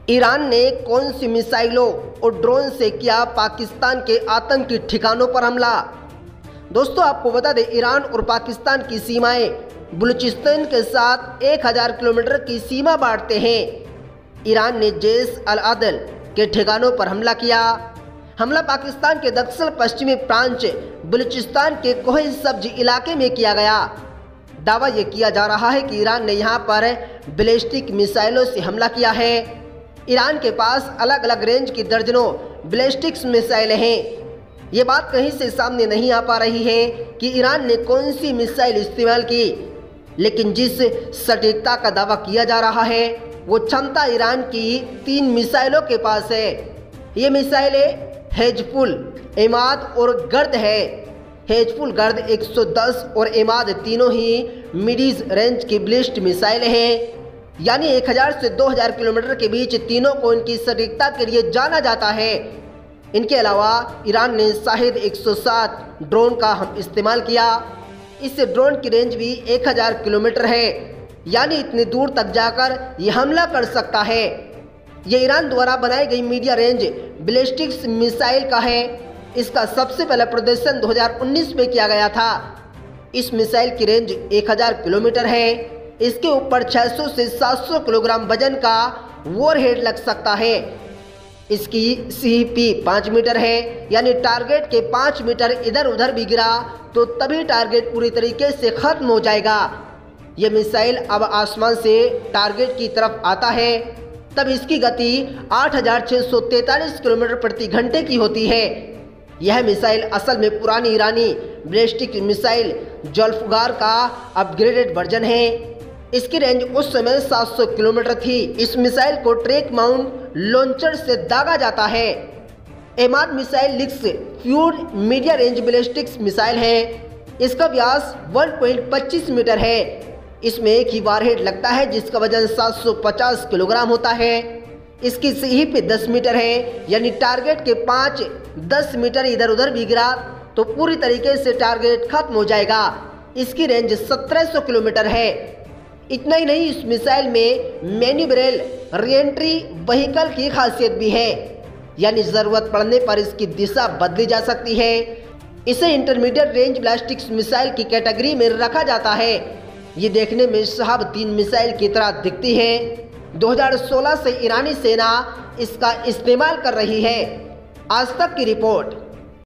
Iran ने कौन सी मिसाइलों और ड्रोन से किया पाकिस्तान के आतंकी ठिकानों पर हमला। दोस्तों आपको बता दें, ईरान और पाकिस्तान की सीमाएं बलूचिस्तान के साथ 1000 किलोमीटर की सीमा बांटते हैं। ईरान ने जैश अल आदल के ठिकानों पर हमला किया। हमला पाकिस्तान के दक्षिण पश्चिमी प्रांत बलूचिस्तान के कोहे सब्ज इलाके में किया गया। दावा यह किया जा रहा है कि ईरान ने यहां पर बैलिस्टिक मिसाइलों से हमला किया है। ईरान के पास अलग अलग रेंज की दर्जनों बैलिस्टिक मिसाइलें हैं। ये बात कहीं से सामने नहीं आ पा रही है कि ईरान ने कौन सी मिसाइल इस्तेमाल की, लेकिन जिस सटीकता का दावा किया जा रहा है वो क्षमता ईरान की 3 मिसाइलों के पास है। ये मिसाइलें हेजफुल, एमाद और गर्द है। हेजफुल, गर्द 110 और एमाद तीनों ही मिडीज रेंज की बैलिस्टिक मिसाइलें हैं, यानी 1000 से 2000 किलोमीटर के बीच तीनों को इनकी सटीकता के लिए जाना जाता है। इनके अलावा ईरान ने शाहिद 107 ड्रोन का इस्तेमाल किया। इस ड्रोन की रेंज भी 1000 किलोमीटर है, यानी इतनी दूर तक जाकर यह हमला कर सकता है। यह ईरान द्वारा बनाई गई मीडियम रेंज बैलिस्टिक मिसाइल का है। इसका सबसे पहला प्रदर्शन 2019 में किया गया था। इस मिसाइल की रेंज 1000 किलोमीटर है। इसके ऊपर 600 से 700 किलोग्राम वजन का वॉरहेड लग सकता है। इसकी CP 5 मीटर है, यानी टारगेट के 5 मीटर इधर उधर भी गिरा तो तभी टारगेट पूरी तरीके से खत्म हो जाएगा। यह मिसाइल अब आसमान से टारगेट की तरफ आता है तब इसकी गति 8643 किलोमीटर प्रति घंटे की होती है। यह मिसाइल असल में पुरानी ईरानी बैलिस्टिक मिसाइल जुल्फकार का अपग्रेडेड वर्जन है। इसकी रेंज उस समय 700 किलोमीटर थी। इस मिसाइल को ट्रैक माउंट लॉन्चर से दागा जाता है। Emad missile liquid fuelled medium range ballistic missile है। इसका व्यास 1.25 मीटर है। इसमें एक ही वॉरहेड लगता है जिसका वजन 750 किलोग्राम होता है। इसकी CP 10 मीटर है, यानी टारगेट के 5-10 मीटर इधर उधर भी गिरा तो पूरी तरीके से टारगेट खत्म हो जाएगा। इसकी रेंज 1700 किलोमीटर है। इतना ही नहीं, इस मिसाइल में मैन्यूवरेबल रीएंट्री व्हीकल की खासियत भी है, यानी ज़रूरत पड़ने पर इसकी दिशा बदली जा सकती है। इसे इंटरमीडिएट रेंज बैलिस्टिक मिसाइल की कैटेगरी में रखा जाता है। ये देखने में शहाब 3 मिसाइल की तरह दिखती है। 2016 से ईरानी सेना इसका इस्तेमाल कर रही है। आज तक की रिपोर्ट।